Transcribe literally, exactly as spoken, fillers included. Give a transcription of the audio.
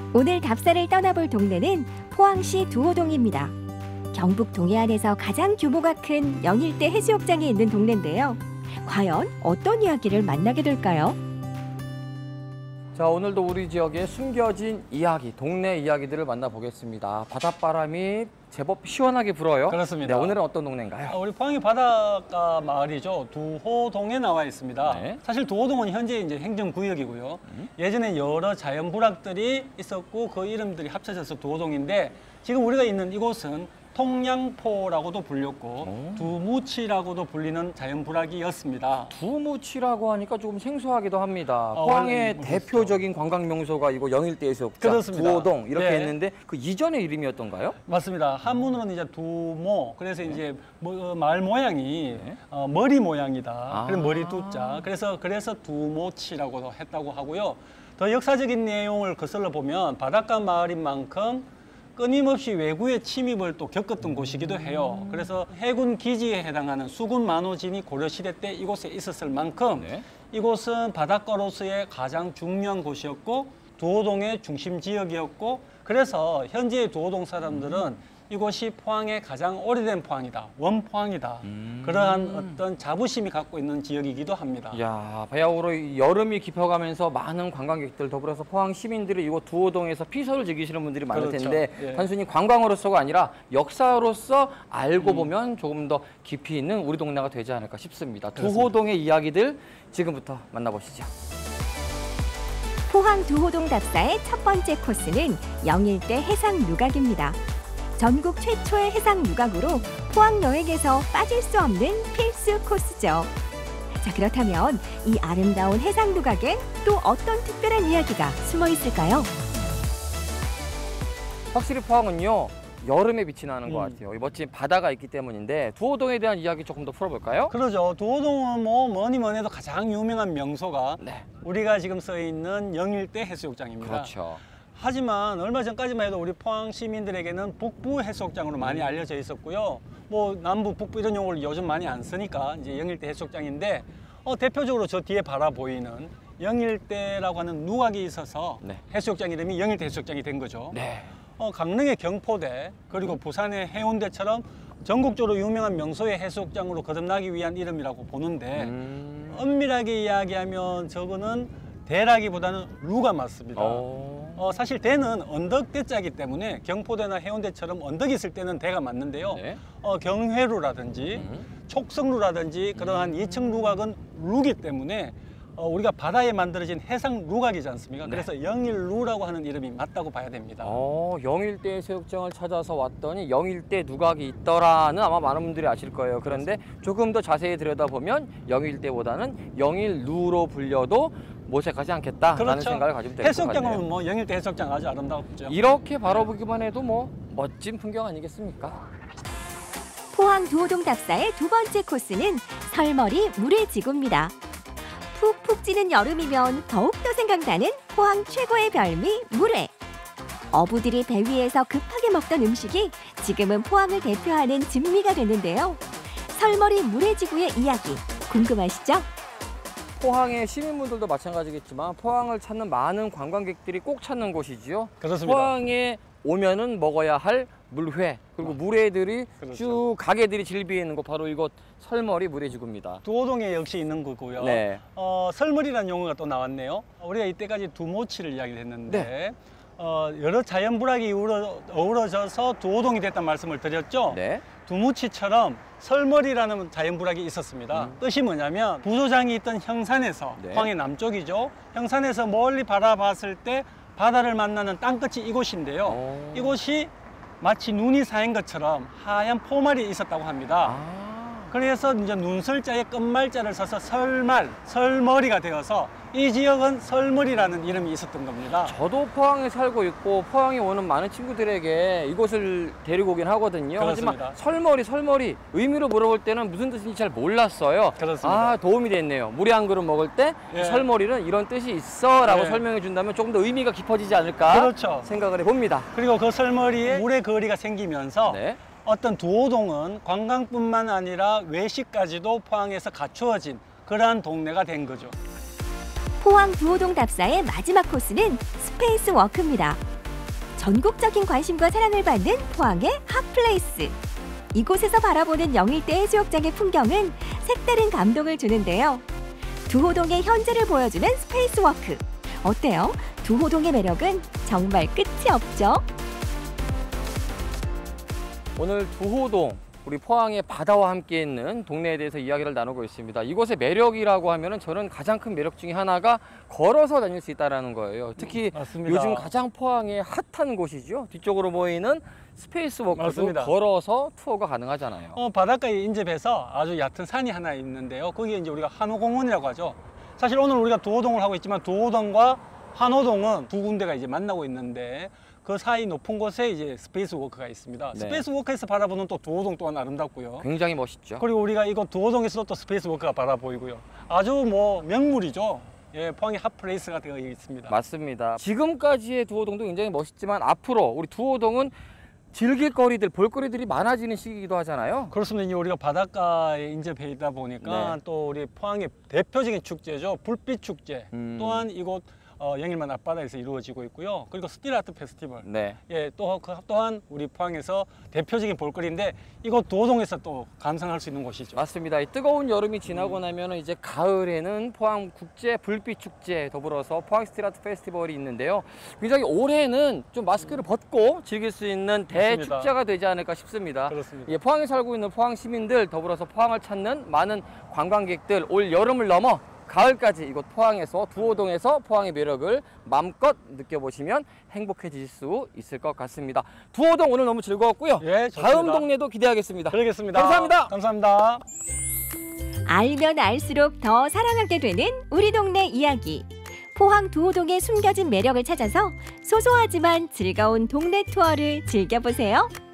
오늘 답사를 떠나볼 동네는 포항시 두호동입니다. 경북 동해안에서 가장 규모가 큰 영일대 해수욕장이 있는 동네인데요. 과연 어떤 이야기를 만나게 될까요? 자, 오늘도 우리 지역의 숨겨진 이야기, 동네 이야기들을 만나보겠습니다. 바닷바람이 제법 시원하게 불어요. 그렇습니다. 네, 오늘은 어떤 동네인가요? 우리 포항이 바닷가 마을이죠. 두호동에 나와 있습니다. 네. 사실 두호동은 현재 이제 행정구역이고요. 음? 예전에 여러 자연부락들이 있었고 그 이름들이 합쳐져서 두호동인데 지금 우리가 있는 이곳은 통량포라고도 불렸고 오. 두무치라고도 불리는 자연부락이었습니다. 두무치라고 하니까 조금 생소하기도 합니다. 어, 포항의 뭐 대표적인 관광 명소가 이거 영일대 해수욕장, 그렇습니다. 두호동 이렇게 네. 했는데 그 이전의 이름이었던가요? 맞습니다. 한문으로는 이제 두모, 그래서 네. 이제 뭐, 말 모양이 네. 어, 머리 모양이다. 아. 그래서 머리 두자. 그래서 그래서 두모치라고도 했다고 하고요. 더 역사적인 내용을 거슬러 보면 바닷가 마을인 만큼 끊임없이 외구의 침입을 또 겪었던 곳이기도 해요. 그래서 해군 기지에 해당하는 수군 만호진이 고려시대 때 이곳에 있었을 만큼 네. 이곳은 바닷가로서의 가장 중요한 곳이었고 두호동의 중심 지역이었고 그래서 현재의 두호동 사람들은 음. 이곳이 포항의 가장 오래된 포항이다, 원포항이다. 음. 그러한 어떤 자부심이 갖고 있는 지역이기도 합니다. 야, 바야흐로 여름이 깊어가면서 많은 관광객들 더불어서 포항 시민들이 이곳 두호동에서 피서를 즐기시는 분들이 많을 그렇죠. 텐데 예. 단순히 관광으로서가 아니라 역사로서 알고 음. 보면 조금 더 깊이 있는 우리 동네가 되지 않을까 싶습니다. 그렇습니다. 두호동의 이야기들 지금부터 만나보시죠. 포항 두호동 답사의 첫 번째 코스는 영일대 해상 누각입니다. 전국 최초의 해상 누각으로 포항 여행에서 빠질 수 없는 필수 코스죠. 자, 그렇다면 이 아름다운 해상 누각엔 또 어떤 특별한 이야기가 숨어 있을까요? 확실히 포항은요, 여름에 빛이 나는 음. 것 같아요. 이 멋진 바다가 있기 때문인데 두호동에 대한 이야기 조금 더 풀어볼까요? 그러죠. 두호동은 뭐 뭐니 뭐니 해도 가장 유명한 명소가 네. 우리가 지금 써 있는 영일대 해수욕장입니다. 그렇죠. 하지만 얼마 전까지만 해도 우리 포항 시민들에게는 북부 해수욕장으로 많이 알려져 있었고요. 뭐 남부, 북부 이런 용어를 요즘 많이 안 쓰니까 이제 영일대 해수욕장인데 어, 대표적으로 저 뒤에 바라 보이는 영일대라고 하는 누각이 있어서 네. 해수욕장 이름이 영일대 해수욕장이 된 거죠. 네. 어, 강릉의 경포대 그리고 부산의 해운대처럼 전국적으로 유명한 명소의 해수욕장으로 거듭나기 위한 이름이라고 보는데 음... 엄밀하게 이야기하면 저거는 대라기보다는 루가 맞습니다. 어, 사실 대는 언덕 대자이기 때문에 경포대나 해운대처럼 언덕이 있을 때는 대가 맞는데요. 네. 어, 경회루라든지 음. 촉성루라든지 그러한 음. 이층 루각은 루기 때문에 어, 우리가 바다에 만들어진 해상 루각이지 않습니까? 네. 그래서 영일루라고 하는 이름이 맞다고 봐야 됩니다. 어, 영일대 해수욕장을 찾아서 왔더니 영일대 누각이 있더라는 아마 많은 분들이 아실 거예요. 그런데 그렇습니다. 조금 더 자세히 들여다보면 영일대보다는 영일루로 불려도 모색하지 않겠다라는 그렇죠. 생각을 가지면 될 것 같네요. 해수욕장은 뭐 영일대 해수욕장 아주 아름답죠. 이렇게 바라보기만 해도 뭐 멋진 풍경 아니겠습니까? 포항 두호동 답사의 두 번째 코스는 설머리 물회지구입니다. 푹푹 찌는 여름이면 더욱더 생각나는 포항 최고의 별미 물회. 어부들이 배 위에서 급하게 먹던 음식이 지금은 포항을 대표하는 진미가 됐는데요. 설머리 물회지구의 이야기 궁금하시죠? 포항의 시민분들도 마찬가지겠지만 포항을 찾는 많은 관광객들이 꼭 찾는 곳이지요. 그렇습니다. 포항에 오면은 먹어야 할 물회 그리고 물회들이 그렇죠. 쭉 가게들이 즐비해 있는 곳 바로 이곳 설머리 물회지구입니다. 두호동에 역시 있는 거고요. 네. 어, 설머리라는 용어가 또 나왔네요. 우리가 이때까지 두모치를 이야기를 했는데 네. 어, 여러 자연불악이 어우러져서 두호동이 됐다는 말씀을 드렸죠. 네. 두무치처럼 설머리라는 자연불악이 있었습니다. 음. 뜻이 뭐냐면 부조장이 있던 형산에서 네. 포항의 남쪽이죠. 형산에서 멀리 바라봤을 때 바다를 만나는 땅끝이 이곳인데요. 오. 이곳이 마치 눈이 쌓인 것처럼 하얀 포말이 있었다고 합니다. 아. 그래서 이제 눈설자에 끝말자를 써서 설말, 설머리가 되어서 이 지역은 설머리라는 이름이 있었던 겁니다. 저도 포항에 살고 있고 포항에 오는 많은 친구들에게 이곳을 데리고 오긴 하거든요. 그렇습니다. 하지만 설머리, 설머리 의미로 물어볼 때는 무슨 뜻인지 잘 몰랐어요. 그렇습니다. 아, 도움이 됐네요. 물에 한 그릇 먹을 때 예. 설머리는 이런 뜻이 있어 라고 예. 설명해 준다면 조금 더 의미가 깊어지지 않을까 그렇죠. 생각을 해봅니다. 그리고 그 설머리에 물의 거리가 생기면서 네. 어떤 두호동은 관광뿐만 아니라 외식까지도 포항에서 갖추어진 그러한 동네가 된 거죠. 포항 두호동 답사의 마지막 코스는 스페이스 워크입니다. 전국적인 관심과 사랑을 받는 포항의 핫플레이스. 이곳에서 바라보는 영일대 해수욕장의 풍경은 색다른 감동을 주는데요. 두호동의 현재를 보여주는 스페이스워크. 어때요? 두호동의 매력은 정말 끝이 없죠? 오늘 두호동, 우리 포항의 바다와 함께 있는 동네에 대해서 이야기를 나누고 있습니다. 이곳의 매력이라고 하면은 저는 가장 큰 매력 중에 하나가 걸어서 다닐 수 있다는 거예요. 특히 맞습니다. 요즘 가장 포항의 핫한 곳이죠. 뒤쪽으로 보이는 스페이스워크도 맞습니다. 걸어서 투어가 가능하잖아요. 어, 바닷가에 인접해서 아주 얕은 산이 하나 있는데요. 거기에 이제 우리가 한호공원이라고 하죠. 사실 오늘 우리가 두호동을 하고 있지만 두호동과 한호동은 두 군데가 이제 만나고 있는데 그 사이 높은 곳에 이제 스페이스워크가 있습니다. 네. 스페이스워크에서 바라보는 또 두호동 또한 아름답고요. 굉장히 멋있죠. 그리고 우리가 이거 두호동에서도 또 스페이스워크가 바라 보이고요. 아주 뭐 명물이죠. 예, 포항의 핫플레이스가 되어 있습니다. 맞습니다. 지금까지의 두호동도 굉장히 멋있지만 앞으로 우리 두호동은 즐길 거리들, 볼거리들이 많아지는 시기이기도 하잖아요. 그렇습니다. 이제 우리가 바닷가에 인접해 있다 보니까 네. 또 우리 포항의 대표적인 축제죠. 불빛 축제. 음. 또한 이곳 어, 영일만 앞바다에서 이루어지고 있고요. 그리고 스틸 아트 페스티벌. 네. 예, 또 그- 또한 우리 포항에서 대표적인 볼거리인데 이곳 두호동에서 또 감상할 수 있는 곳이죠. 맞습니다. 이 뜨거운 여름이 지나고 나면 이제 가을에는 포항 국제 불빛 축제 더불어서 포항 스틸 아트 페스티벌이 있는데요. 굉장히 올해는 좀 마스크를 벗고 즐길 수 있는 대축제가 되지 않을까 싶습니다. 그렇습니다. 예, 포항에 살고 있는 포항 시민들 더불어서 포항을 찾는 많은 관광객들 올 여름을 넘어 가을까지 이곳 포항에서 두호동에서 포항의 매력을 마음껏 느껴보시면 행복해지실 수 있을 것 같습니다. 두호동 오늘 너무 즐거웠고요. 예, 좋습니다. 다음 동네도 기대하겠습니다. 그러겠습니다. 감사합니다. 감사합니다. 알면 알수록 더 사랑하게 되는 우리 동네 이야기. 포항 두호동의 숨겨진 매력을 찾아서 소소하지만 즐거운 동네 투어를 즐겨보세요.